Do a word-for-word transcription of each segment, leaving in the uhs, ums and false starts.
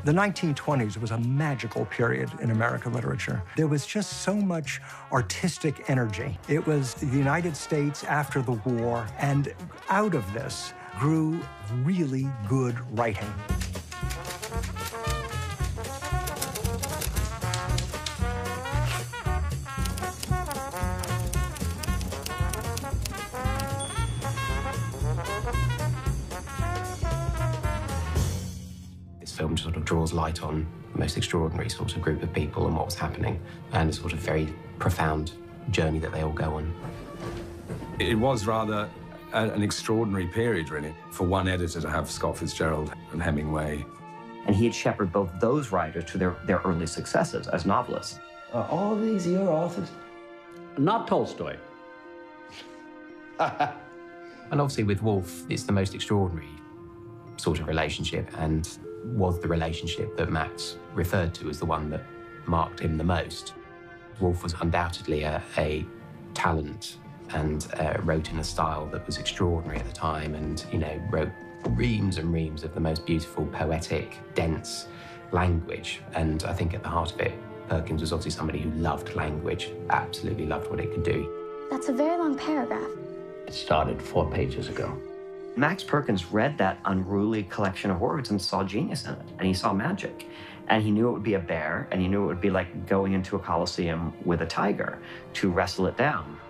The nineteen twenties was a magical period in American literature. There was just so much artistic energy. It was the United States after the war, and out of this grew really good writing. Film sort of draws light on the most extraordinary sort of group of people and what was happening, and a sort of very profound journey that they all go on. It was rather a, an extraordinary period, really, for one editor to have Scott Fitzgerald and Hemingway. And he had shepherded both those writers to their, their early successes as novelists. Are all these your authors? Not Tolstoy. And obviously with Wolfe, it's the most extraordinary sort of relationship, and was the relationship that Max referred to as the one that marked him the most. Wolfe was undoubtedly a, a talent and uh, wrote in a style that was extraordinary at the time, and, you know, wrote reams and reams of the most beautiful, poetic, dense language. And I think at the heart of it, Perkins was obviously somebody who loved language, absolutely loved what it could do. That's a very long paragraph. It started four pages ago. Max Perkins read that unruly collection of words and saw genius in it, and he saw magic. And he knew it would be a bear, and he knew it would be like going into a coliseum with a tiger to wrestle it down.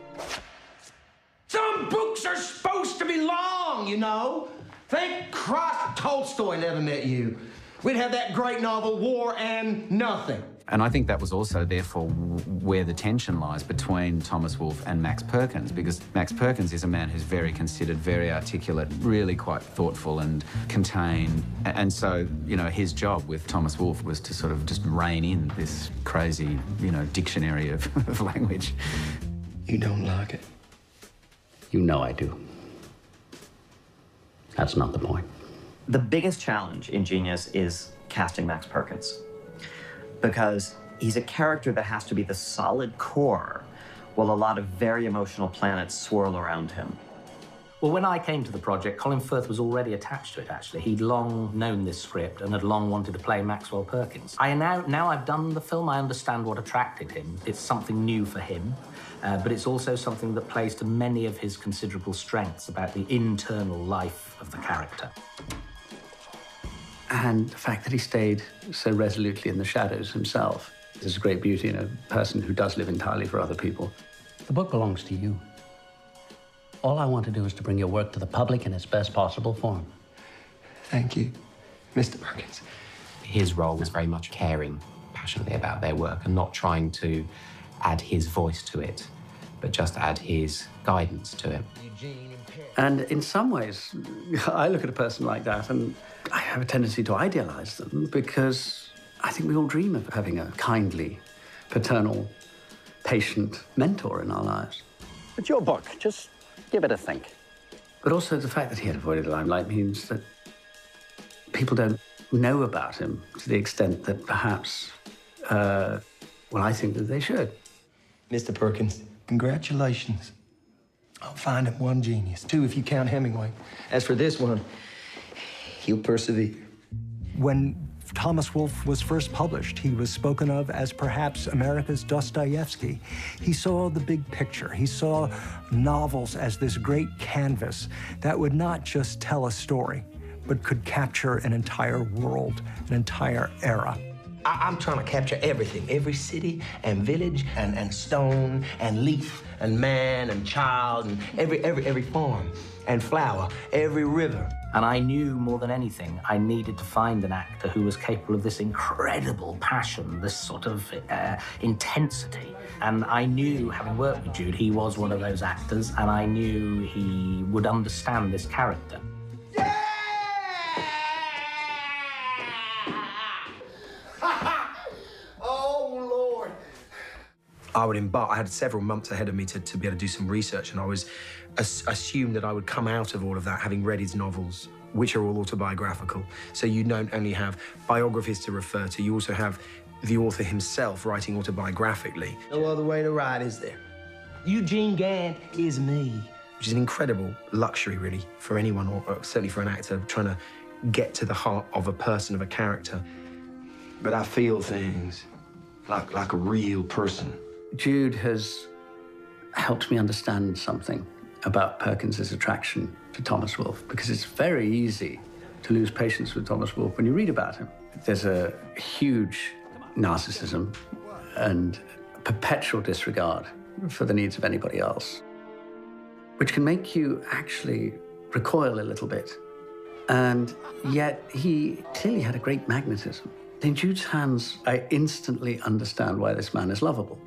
Some books are supposed to be long, you know. Thank Christ Tolstoy never met you. We'd have that great novel, War and Nothing. And I think that was also, therefore, where the tension lies between Thomas Wolfe and Max Perkins, because Max Perkins is a man who's very considered, very articulate, really quite thoughtful and contained. And so, you know, his job with Thomas Wolfe was to sort of just rein in this crazy, you know, dictionary of, of language. You don't like it? You know I do. That's not the point. The biggest challenge in Genius is casting Max Perkins, because he's a character that has to be the solid core while a lot of very emotional planets swirl around him. Well, when I came to the project, Colin Firth was already attached to it, actually. He'd long known this script and had long wanted to play Maxwell Perkins. I now, now I've done the film, I understand what attracted him. It's something new for him, uh, but it's also something that plays to many of his considerable strengths about the internal life of the character. And the fact that he stayed so resolutely in the shadows himself. There's a great beauty in a person who does live entirely for other people. The book belongs to you. All I want to do is to bring your work to the public in its best possible form. Thank you, Mister Perkins. His role was very much caring passionately about their work and not trying to add his voice to it, but just add his guidance to it. And in some ways, I look at a person like that and I have a tendency to idealize them, because I think we all dream of having a kindly, paternal, patient mentor in our lives. It's your book. Just give it a think. But also the fact that he had avoided the limelight means that people don't know about him to the extent that perhaps, uh, well, I think that they should. Mister Perkins, congratulations. I'll find him one genius, two if you count Hemingway. As for this one, he'll persevere. When Thomas Wolfe was first published, he was spoken of as perhaps America's Dostoevsky. He saw the big picture. He saw novels as this great canvas that would not just tell a story, but could capture an entire world, an entire era. I I'm trying to capture everything, every city and village and, and stone and leaf and man and child and every, every, every farm and flower, every river. And I knew more than anything, I needed to find an actor who was capable of this incredible passion, this sort of uh, intensity. And I knew, having worked with Jude, he was one of those actors, and I knew he would understand this character. Oh, Lord. I would embark, I had several months ahead of me to, to be able to do some research, and I was as, assumed that I would come out of all of that having read his novels, which are all autobiographical. So you don't only have biographies to refer to, you also have the author himself writing autobiographically. No other way to write, is there? Eugene Gant is me. Which is an incredible luxury, really, for anyone, or, or certainly for an actor trying to get to the heart of a person, of a character. But I feel things like, like a real person. Jude has helped me understand something about Perkins's attraction to Thomas Wolfe, because it's very easy to lose patience with Thomas Wolfe when you read about him. There's a huge narcissism and perpetual disregard for the needs of anybody else, which can make you actually recoil a little bit. And yet he clearly had a great magnetism. In Jude's hands, I instantly understand why this man is lovable.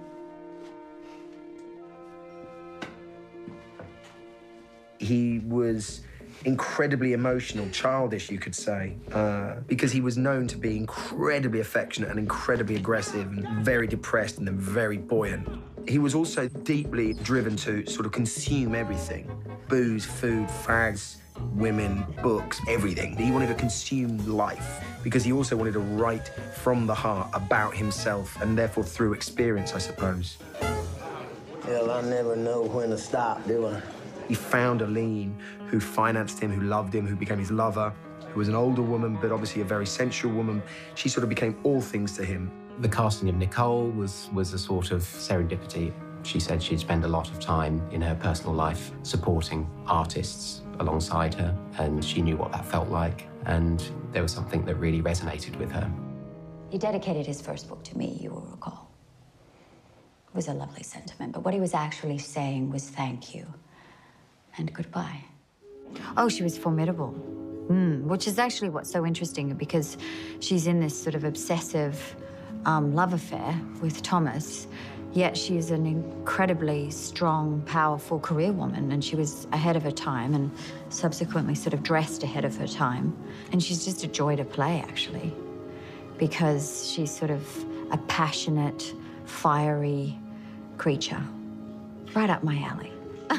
He was incredibly emotional, childish, you could say, uh, because he was known to be incredibly affectionate and incredibly aggressive and very depressed and then very buoyant. He was also deeply driven to sort of consume everything. Booze, food, fags, women, books, everything. He wanted to consume life because he also wanted to write from the heart about himself and therefore through experience, I suppose. Hell, I never know when to stop, do I? He found Aline, who financed him, who loved him, who became his lover, who was an older woman, but obviously a very sensual woman. She sort of became all things to him. The casting of Nicole was, was a sort of serendipity. She said she'd spend a lot of time in her personal life supporting artists alongside her, and she knew what that felt like, and there was something that really resonated with her. He dedicated his first book to me, you will recall. It was a lovely sentiment, but what he was actually saying was thank you and goodbye. Oh, she was formidable. Mm, which is actually what's so interesting, because she's in this sort of obsessive um, love affair with Thomas, yet she's an incredibly strong, powerful career woman, and she was ahead of her time and subsequently sort of dressed ahead of her time. And she's just a joy to play, actually, because she's sort of a passionate, fiery creature. Right up my alley.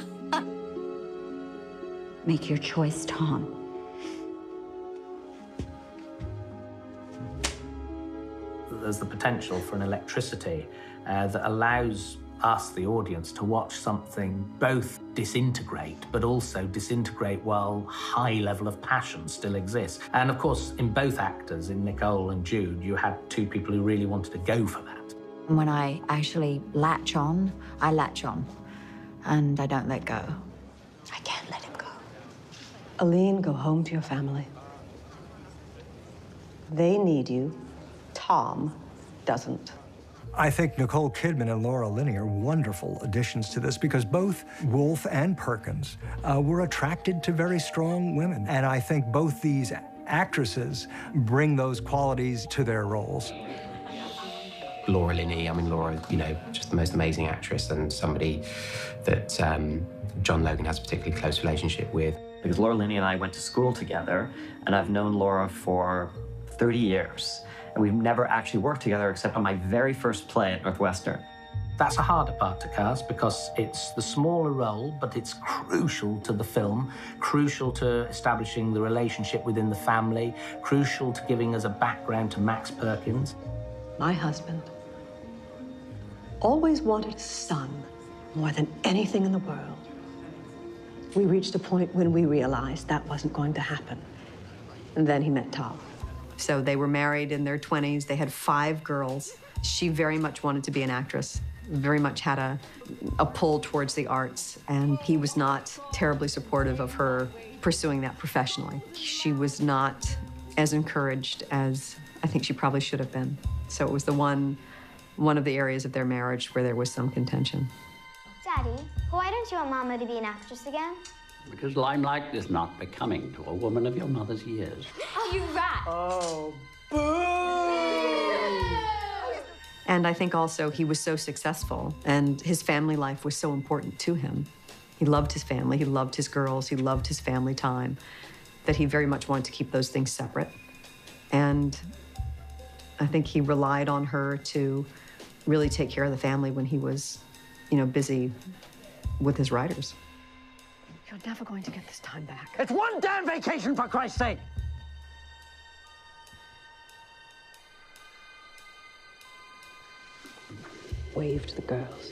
Make your choice, Tom. There's the potential for an electricity uh, that allows us, the audience, to watch something both disintegrate, but also disintegrate while high level of passion still exists. And of course, in both actors, in Nicole and Jude, you had two people who really wanted to go for that. When I actually latch on, I latch on, and I don't let go. I can't let him go. Aline, go home to your family. They need you. Tom doesn't. I think Nicole Kidman and Laura Linney are wonderful additions to this, because both Wolfe and Perkins uh, were attracted to very strong women. And I think both these actresses bring those qualities to their roles. Laura Linney, I mean, Laura, you know, just the most amazing actress, and somebody that um, John Logan has a particularly close relationship with. Because Laura Linney and I went to school together, and I've known Laura for thirty years. And we've never actually worked together except on my very first play at Northwestern. That's a harder part to cast because it's the smaller role, but it's crucial to the film, crucial to establishing the relationship within the family, crucial to giving us a background to Max Perkins. My husband always wanted a son more than anything in the world. We reached a point when we realized that wasn't going to happen. And then he met Tom. So they were married in their twenties. They had five girls. She very much wanted to be an actress, very much had a, a pull towards the arts, and he was not terribly supportive of her pursuing that professionally. She was not as encouraged as I think she probably should have been. So it was the one, one of the areas of their marriage where there was some contention. Daddy, why don't you want Mama to be an actress again? Because limelight is not becoming to a woman of your mother's years. Oh, you rat! Oh, boo! And I think also he was so successful, and his family life was so important to him. He loved his family, he loved his girls, he loved his family time, that he very much wanted to keep those things separate. And I think he relied on her to really take care of the family when he was, you know, busy with his writers. You're never going to get this time back. It's one damn vacation, for Christ's sake! Wave to the girls.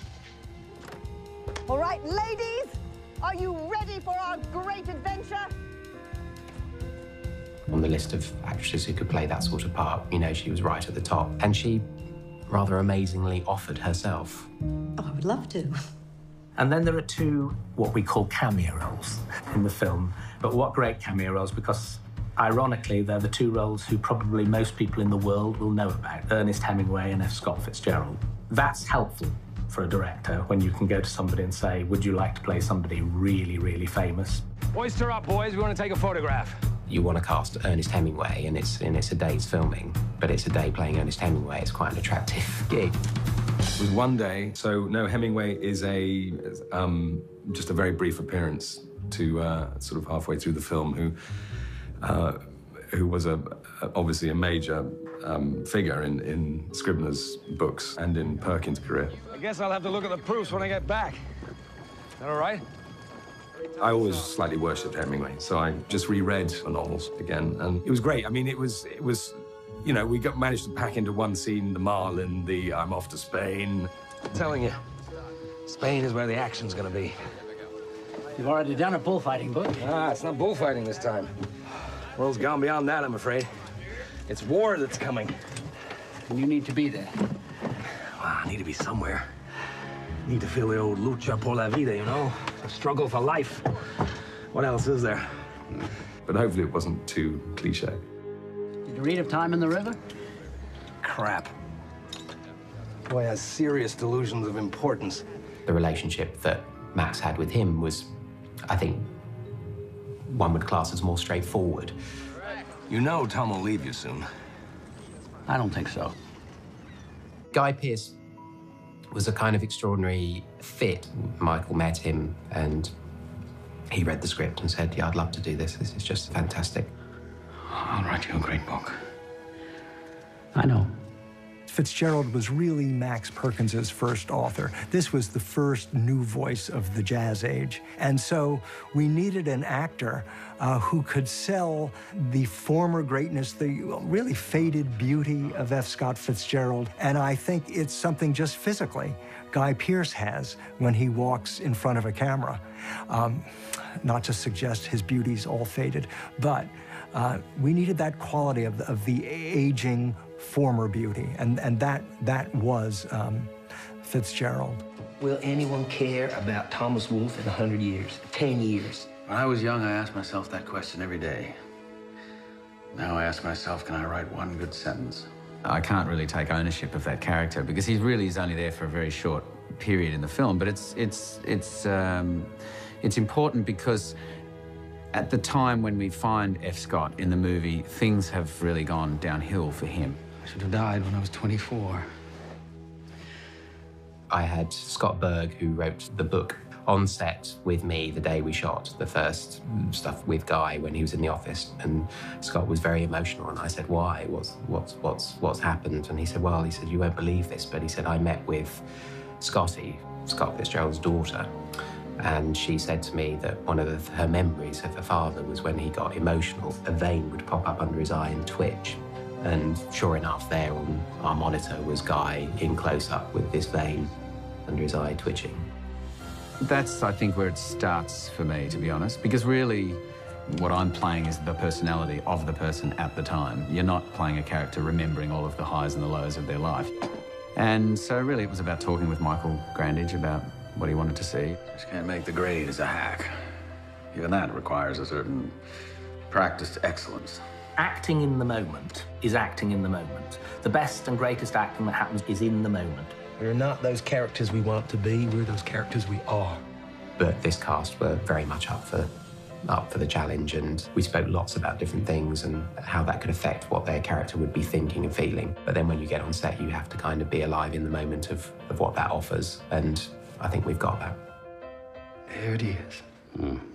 All right, ladies, are you ready for our great adventure? on the list of actresses who could play that sort of part. You know, she was right at the top. And she rather amazingly offered herself. Oh, I would love to. And then there are two, what we call cameo roles in the film. But what great cameo roles, because ironically, they're the two roles who probably most people in the world will know about, Ernest Hemingway and F. Scott Fitzgerald. That's helpful for a director when you can go to somebody and say, would you like to play somebody really, really famous? Oyster up, boys. We want to take a photograph. You want to cast Ernest Hemingway, and it's, and it's a day's filming, but it's a day playing Ernest Hemingway. It's quite an attractive gig. It was one day, so no, Hemingway is a, um, just a very brief appearance to uh, sort of halfway through the film, who, uh, who was a, obviously a major um, figure in, in Scribner's books and in Perkins' career. I guess I'll have to look at the proofs when I get back. Is that all right? I always slightly worshipped Hemingway, so I just reread the novels again, and it was great. I mean, it was, it was, you know, we got managed to pack into one scene the Marlin, the I'm off to Spain. I'm telling you, Spain is where the action's gonna be. You've already done a bullfighting book. Ah, it's not bullfighting this time. World's gone beyond that, I'm afraid. It's war that's coming. And you need to be there. Well, I need to be somewhere. Need to feel the old lucha por la vida, you know? A struggle for life. What else is there? But hopefully it wasn't too cliche. Did you read of Time in the River? Crap. Boy has serious delusions of importance. The relationship that Max had with him was, I think, one would class as more straightforward. You know Tom will leave you soon. I don't think so. Guy Pearce was a kind of extraordinary fit. Michael met him and he read the script and said, yeah, I'd love to do this. This is just fantastic. I'll write you a great book. I know. Fitzgerald was really Max Perkins's first author. This was the first new voice of the jazz age. And so we needed an actor uh, who could sell the former greatness, the really faded beauty of F. Scott Fitzgerald. And I think it's something just physically Guy Pearce has when he walks in front of a camera. Um, not to suggest his beauty's all faded, but uh, we needed that quality of the, of the aging former beauty, and, and that, that was um, Fitzgerald. Will anyone care about Thomas Wolfe in a hundred years, ten years? When I was young, I asked myself that question every day. Now I ask myself, can I write one good sentence? I can't really take ownership of that character because he really is only there for a very short period in the film, but it's, it's, it's, um, it's important because at the time when we find F. Scott in the movie, things have really gone downhill for him. I should have died when I was twenty-four. I had Scott Berg, who wrote the book, on set with me the day we shot the first stuff with Guy when he was in the office, and Scott was very emotional, and I said, why? What's, what's, what's, what's happened? And he said, well, he said, you won't believe this, but he said, I met with Scotty, Scott Fitzgerald's daughter, and she said to me that one of the, her memories of her father was when he got emotional, a vein would pop up under his eye and twitch. And sure enough, there on our monitor was Guy in close-up with this vein under his eye twitching. That's, I think, where it starts for me, to be honest, because really what I'm playing is the personality of the person at the time. You're not playing a character remembering all of the highs and the lows of their life. And so really it was about talking with Michael Grandage about what he wanted to see. Just can't make the grade as a hack. Even that requires a certain practiced excellence. Acting in the moment is acting in the moment. The best and greatest acting that happens is in the moment. We're not those characters we want to be, we're those characters we are. But this cast were very much up for, up for the challenge, and we spoke lots about different things and how that could affect what their character would be thinking and feeling. But then when you get on set, you have to kind of be alive in the moment of, of what that offers, and I think we've got that. There it is. Mm.